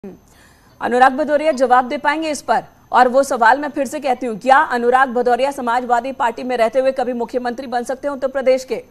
अनुराग भदौरिया जवाब दे पाएंगे इस पर? और वो सवाल मैं फिर से कहती हूँ, क्या अनुराग भदौरिया समाजवादी पार्टी में रहते हुए कभी मुख्यमंत्री बन सकते हैं उत्तर प्रदेश के?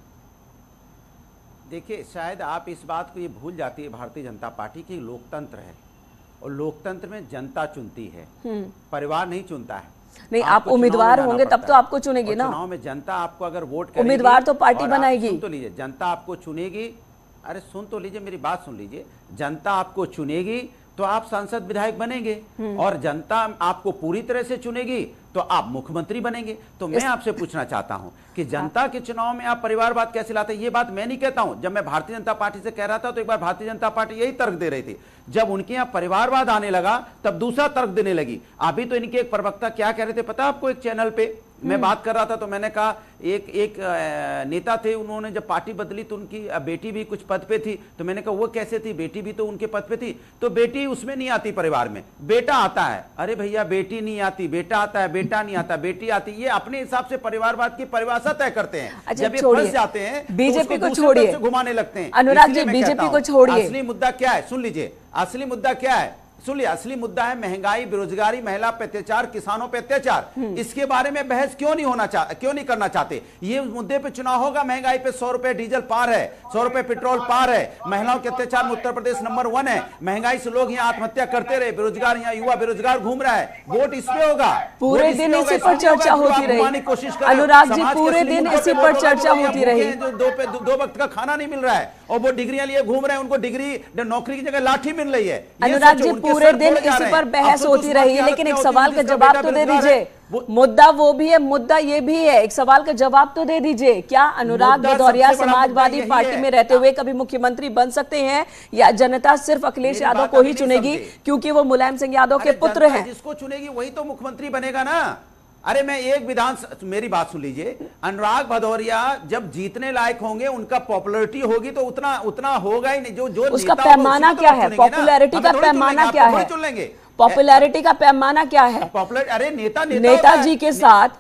देखिए, शायद आप इस बात को ये भूल जाती है भारतीय जनता पार्टी की लोकतंत्र है और लोकतंत्र में जनता चुनती है, परिवार नहीं चुनता है। नहीं, आप उम्मीदवार होंगे तब तो आपको चुनेगी ना। चुनाव में जनता आपको अगर वोट करेगी, उम्मीदवार तो पार्टी बनाएगी। सुन तो लीजिए, जनता आपको चुनेगी। अरे सुन तो लीजिए, मेरी बात सुन लीजिए। जनता आपको चुनेगी तो आप सांसद विधायक बनेंगे और जनता आपको पूरी तरह से चुनेगी तो आप मुख्यमंत्री बनेंगे। तो मैं आपसे पूछना चाहता हूं कि जनता के चुनाव में आप परिवारवाद कैसे लाते हैं? ये बात मैं नहीं कहता हूं। जब मैं भारतीय जनता पार्टी से कह रहा था तो एक बार भारतीय जनता पार्टी यही तर्क दे रही थी। जब उनके यहां परिवारवाद आने लगा तब दूसरा तर्क देने लगी। अभी तो इनके एक प्रवक्ता क्या कह रहे थे पता आपको? एक चैनल पे मैं बात कर रहा था तो मैंने कहा एक नेता थे, उन्होंने जब पार्टी बदली तो उनकी बेटी भी कुछ पद पे थी। तो मैंने कहा वो कैसे थी? बेटी भी तो उनके पद पे थी। तो बेटी उसमें नहीं आती, परिवार में बेटा आता है। अरे भैया, बेटी नहीं आती, बेटा आता है। बेटा नहीं आता, बेटी आती। ये अपने हिसाब से परिवारवाद की परिभाषा तय करते हैं। जब ये फंस जाते हैं बीजेपी को छोड़िए, घुमाने लगते हैं। अनुराग जी बीजेपी को छोड़िए। असली मुद्दा क्या है सुन लीजिए। असली मुद्दा क्या है सुनिए। असली मुद्दा है महंगाई, बेरोजगारी, महिला पे अत्याचार, किसानों पे अत्याचार। इसके बारे में बहस क्यों नहीं करना चाहते? ये मुद्दे पे चुनाव होगा। महंगाई पे 100 रुपए डीजल पार है, 100 रुपए पेट्रोल पार है। महिलाओं के अत्याचार में उत्तर प्रदेश नंबर 1 है। महंगाई से लोग यहाँ आत्महत्या करते रहे, बेरोजगार यहाँ युवा बेरोजगार घूम रहा है। वोट इस पे होगा। पूरे दिन इसी पर चर्चा होती रही। कोशिश अनुराग जी, पूरे दिन इसी पर चर्चा होती रही। दो वक्त का खाना नहीं मिल रहा है और वो डिग्रियां लिए घूम रहे हैं। उनको डिग्री, नौकरी की जगह लाठी मिल रही है। अनुराग जी, पूरे दिन इसी पर बहस होती रही, लेकिन एक सवाल का जवाब तो दे दीजिए। मुद्दा वो भी है, मुद्दा ये भी है। एक सवाल का जवाब तो दे दीजिए। क्या अनुराग भदौरिया समाजवादी पार्टी में रहते हुए कभी मुख्यमंत्री बन सकते हैं, या जनता सिर्फ अखिलेश यादव को ही चुनेगी क्योंकि वो मुलायम सिंह यादव के पुत्र हैं? जिसको चुनेगी वही तो मुख्यमंत्री बनेगा ना। अरे मैं एक मेरी बात सुन लीजिए। अनुराग भदौरिया जब जीतने लायक होंगे, उनका पॉपुलैरिटी होगी तो उतना होगा ही नहीं। जो उसका पैमाना क्या है? पॉपुलैरिटी का पैमाना क्या है? पॉपुलैरिटी का पैमाना क्या है? अरे नेताजी के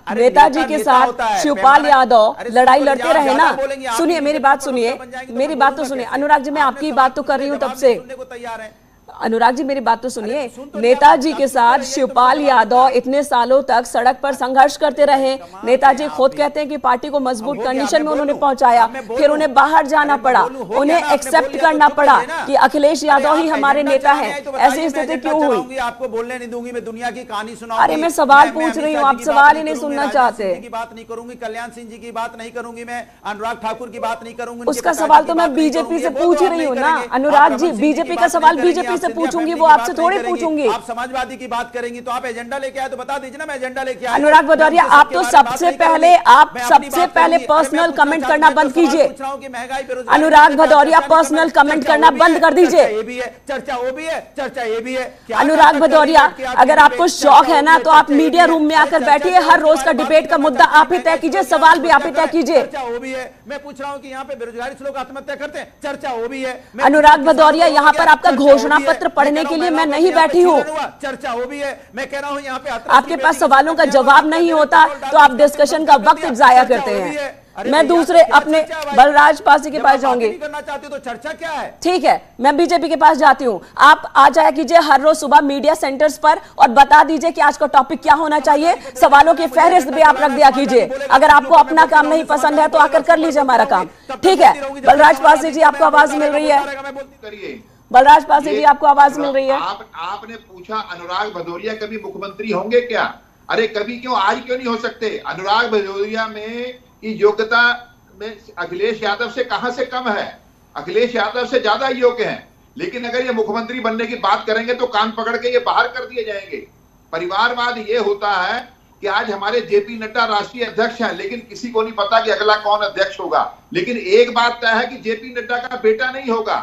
साथ शिवपाल यादव लड़ाई लड़ते रहे ना। सुनिए मेरी बात तो सुनिए। अनुराग जी, मैं आपकी बात तो कर रही हूँ तब से। अनुराग जी, मेरी बात तो सुनिए। नेताजी के साथ शिवपाल यादव इतने सालों तक सड़क पर संघर्ष करते रहे। नेताजी खुद कहते हैं कि पार्टी को मजबूत कंडीशन में उन्होंने पहुंचाया। फिर उन्हें बाहर जाना पड़ा, उन्हें एक्सेप्ट करना पड़ा कि अखिलेश यादव ही हमारे नेता हैं। ऐसी स्थिति क्यों हुई? आपको बोलने नहीं दूंगी, मैं दुनिया की कहानी सुनाऊंगी। अरे मैं सवाल पूछ रही हूँ, आप सवाल ही नहीं सुनना चाहते। की बात नहीं करूंगी, कल्याण सिंह जी की बात नहीं करूंगी, मैं अनुराग ठाकुर की बात नहीं करूंगी। उसका सवाल तो मैं बीजेपी से पूछ रही हूँ ना अनुराग जी। बीजेपी का सवाल बीजेपी से पूछूंगी, वो आपसे थोड़ी पूछूंगी। आप समाजवादी की बात करेंगी तो आप एजेंडा लेके आए तो बता दीजिए ना, मैं एजेंडा लेके आया। अनुराग भदौरिया, आप तो सबसे पहले पर्सनल कमेंट करना बंद कीजिए। अनुराग भदौरिया, पर्सनल कमेंट करना बंद कर दीजिए। चर्चा वो भी है, चर्चा ये भी है। अनुराग भदौरिया, अगर आपको शौक है ना तो आप मीडिया रूम में आकर बैठिए। हर रोज का डिबेट का मुद्दा आप ही तय कीजिए, सवाल भी आप ही तय कीजिए। चर्चा वो भी है। मैं पूछ रहा हूँ कि यहाँ पे बेरोजगारी से लोग आत्महत्या करते हैं, चर्चा वो भी है। अनुराग भदौरिया, यहाँ पर आपका घोषणा पत्र पढ़ने के लिए मैं नहीं बैठी हूँ। चर्चा वो भी है। मैं कह रहा हूँ यहाँ पे आपके पास सवालों का जवाब नहीं होता तो आप डिस्कशन का वक्त जाया करते हैं। मैं दूसरे अपने बलराज पासी के पास जाऊंगी। करना चाहते तो चर्चा क्या है? ठीक है, मैं बीजेपी के पास जाती हूँ। आप आ जाया कीजिए हर रोज सुबह मीडिया सेंटर्स पर और बता दीजिए कि आज का टॉपिक क्या होना चाहिए। सवालों की फहरिस्त भी आप रख दिया कीजिए। अगर आपको अपना काम नहीं पसंद है तो आकर कर लीजिए हमारा काम। ठीक है, बलराज पासी जी, आपको आवाज मिल रही है? बलराज पासी जी, आपको आवाज मिल रही है? आपने पूछा अनुराग भदौरिया कभी मुख्यमंत्री होंगे क्या? अरे कभी क्यों, आज क्यों नहीं हो सकते? अनुराग भदौरिया में की योग्यता में अखिलेश यादव से कहां से कम है? अखिलेश यादव से ज्यादा योग्य हैं। लेकिन अगर ये मुख्यमंत्री बनने की बात करेंगे तो कान पकड़ के ये बाहर कर दिए जाएंगे। परिवारवाद ये होता है कि आज हमारे जेपी नड्डा राष्ट्रीय अध्यक्ष हैं, लेकिन किसी को नहीं पता कि अगला कौन अध्यक्ष होगा। लेकिन एक बात तय है कि जेपी नड्डा का बेटा नहीं होगा।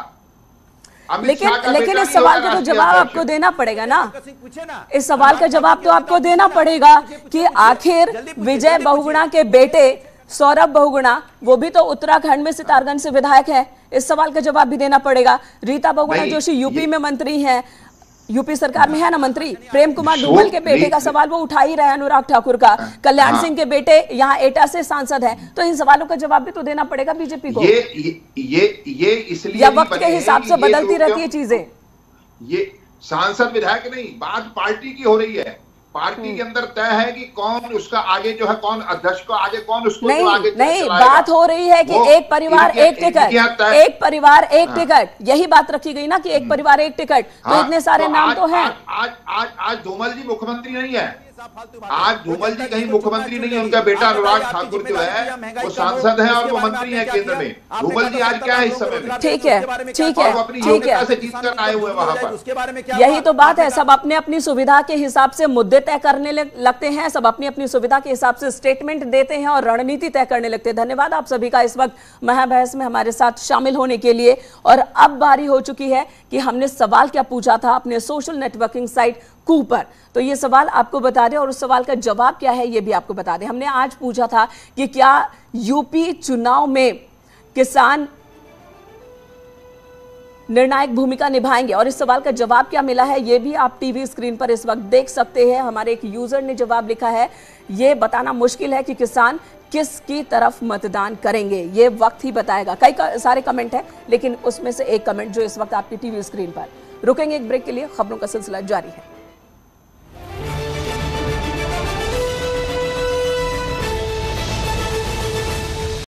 लेकिन इस सवाल का तो जवाब आपको देना पड़ेगा ना। इस सवाल का जवाब तो आपको देना पड़ेगा कि आखिर विजय बहुगुणा के बेटे सौरभ बहुगुणा, वो भी तो उत्तराखंड में सितारगंज से विधायक है। इस सवाल का जवाब भी देना पड़ेगा। रीता बहुगुणा जोशी यूपी में मंत्री हैं, यूपी सरकार में है ना मंत्री। प्रेम कुमार धूमल के बेटे का सवाल वो उठा ही रहे अनुराग ठाकुर का। कल्याण सिंह के बेटे यहाँ एटा से सांसद हैं। तो इन सवालों का जवाब भी तो देना पड़ेगा बीजेपी को। ये इसलिए या वक्त के हिसाब से बदलती रहती है चीजें। ये सांसद विधायक नहीं, बात पार्टी की हो रही है। पार्टी के अंदर तय है कि कौन उसका आगे जो है, कौन अध्यक्ष को आगे, कौन उसको नहीं, आगे नहीं, बात हो रही है कि एक परिवार एक टिकट, एक परिवार एक टिकट, यही बात रखी गई ना कि एक परिवार एक टिकट। तो इतने सारे नाम तो हैं। आज धूमल जी मुख्यमंत्री नहीं है, आज धूमल जी कहीं मुख्यमंत्री नहीं है, उनका बेटा अनुराग ठाकुर जो है वो सांसद है और वो मंत्री है केंद्र में। धूमल जी आज क्या है इस समय में? ठीक है, ठीक है, अपनी योग्यता से जीत कर आए हुए वहां पर। यही तो बात है, सब अपने अपनी सुविधा के हिसाब से मुद्दे तय करने लगते हैं, सब अपनी अपनी सुविधा के हिसाब से स्टेटमेंट देते हैं और रणनीति तय करने लगते हैं। धन्यवाद आप सभी का इस वक्त महाबहस में हमारे साथ शामिल होने के लिए। और अब बारी हो चुकी है कि हमने सवाल क्या पूछा था अपने सोशल नेटवर्किंग साइट कू पर, तो ये सवाल आपको बता दें और उस सवाल का जवाब क्या है ये भी आपको बता दें। हमने आज पूछा था कि क्या यूपी चुनाव में किसान निर्णायक भूमिका निभाएंगे, और इस सवाल का जवाब क्या मिला है ये भी आप टीवी स्क्रीन पर इस वक्त देख सकते हैं। हमारे एक यूजर ने जवाब लिखा है, ये बताना मुश्किल है कि किसान किसकी तरफ मतदान करेंगे, ये वक्त ही बताएगा। कई सारे कमेंट हैं, लेकिन उसमें से एक कमेंट जो इस वक्त आपकी टीवी स्क्रीन पर। रुकेंगे एक ब्रेक के लिए, खबरों का सिलसिला जारी है।